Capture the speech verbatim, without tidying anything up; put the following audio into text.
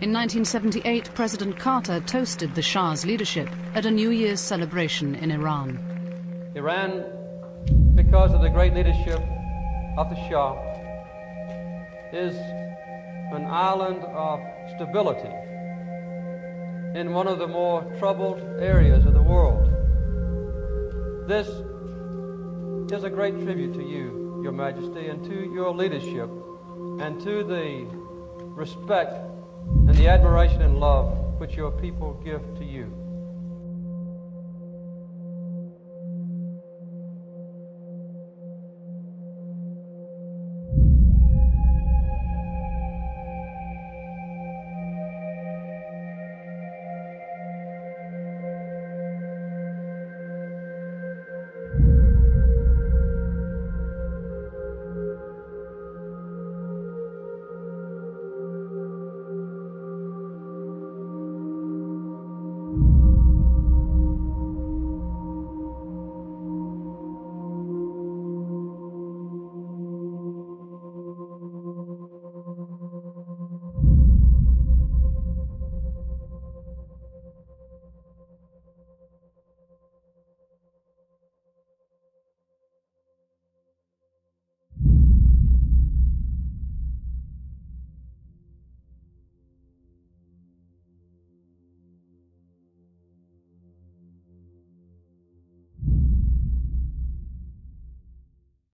In nineteen seventy-eight, President Carter toasted the Shah's leadership at a New Year's celebration in Iran. Iran, because of the great leadership of the Shah, is an island of stability in one of the more troubled areas of the world. This is a great tribute to you, Your Majesty, and to your leadership, and to the respect and the admiration and love which your people give to you.